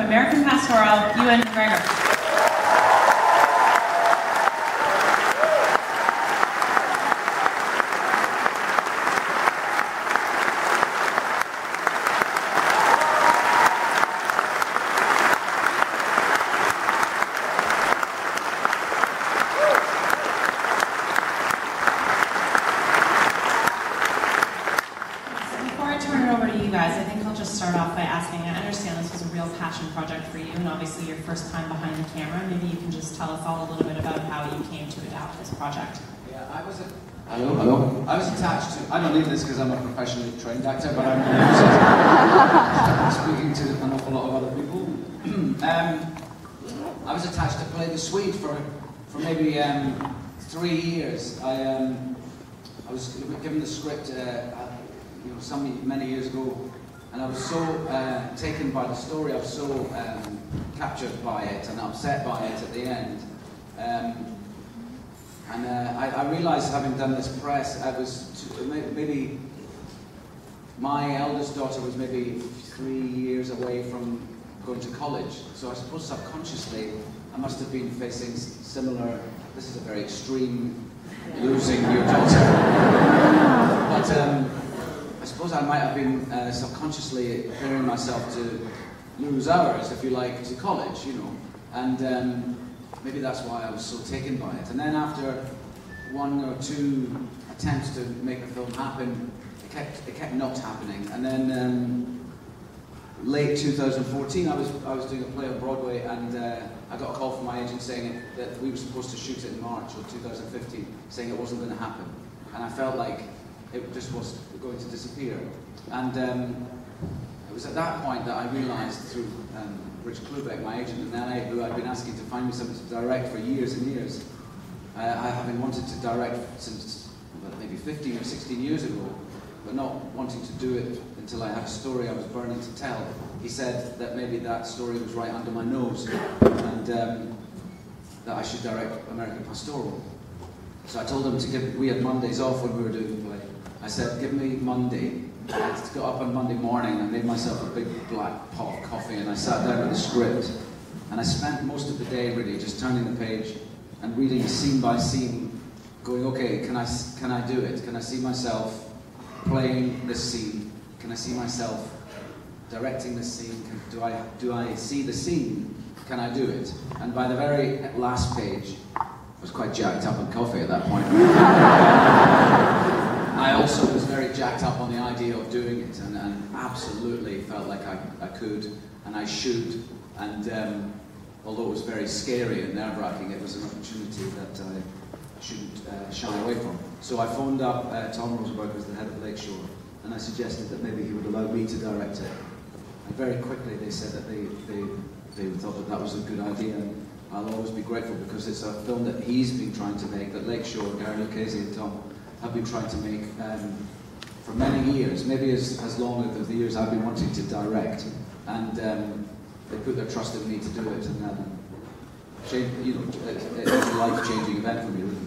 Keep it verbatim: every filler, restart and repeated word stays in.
American Pastoral, Ewan McGregor. I think I'll just start off by asking, I understand this was a real passion project for you, and obviously your first time behind the camera. Maybe you can just tell us all a little bit about how you came to adapt this project. Yeah, I was a... Hello, hello. I was attached to... I don't need this because I'm a professionally trained actor, but I'm speaking to an awful lot of other people. um, I was attached to play the Swede for, for maybe um, three years. I, um, I was given the script uh, you know, some many years ago, and I was so uh, taken by the story, I was so um, captured by it and upset by it at the end. Um, and uh, I, I realised, having done this press, I was t maybe my eldest daughter was maybe three years away from going to college. So I suppose subconsciously I must have been facing similar. This is a very extreme, losing your daughter, but. Um, I suppose I might have been uh, subconsciously preparing myself to lose ours, if you like, to college, you know, and um, maybe that's why I was so taken by it. And then after one or two attempts to make the film happen, it kept, it kept not happening. And then um, late two thousand fourteen, I was, I was doing a play on Broadway, and uh, I got a call from my agent saying that we were supposed to shoot it in March of two thousand fifteen, saying it wasn't going to happen. And I felt like it just was going to disappear. And um, it was at that point that I realised through um, Rich Klubeck, my agent in L A, who I'd been asking to find me something to direct for years and years. Uh, I having wanted to direct since well, maybe fifteen or sixteen years ago, but not wanting to do it until I had a story I was burning to tell. He said that maybe that story was right under my nose, and um, that I should direct American Pastoral. So I told him to give, we had Mondays off when we were doing the play. I said, give me Monday. I got up on Monday morning and I made myself a big black pot of coffee, and I sat down with the script. And I spent most of the day really just turning the page and reading scene by scene, going, okay, can I, can I do it? Can I see myself playing this scene? Can I see myself directing this scene? Can, do, I, do I see the scene? Can I do it? And by the very last page, I was quite jacked up on coffee at that point. I also was very jacked up on the idea of doing it, and, and absolutely felt like I, I could and I should. And um, although it was very scary and nerve-wracking, it was an opportunity that I shouldn't uh, shy away from. So I phoned up uh, Tom Rosenberg, who's the head of Lakeshore, and I suggested that maybe he would allow me to direct it. And very quickly they said that they, they, they thought that that was a good idea. And I'll always be grateful because it's a film that he's been trying to make, that Lakeshore, Gary Lucchese and Tom have been trying to make um, for many years, maybe as, as long as the years I've been wanting to direct. And um, they put their trust in me to do it, and um, change, you know, it, it was a life-changing event for me, really.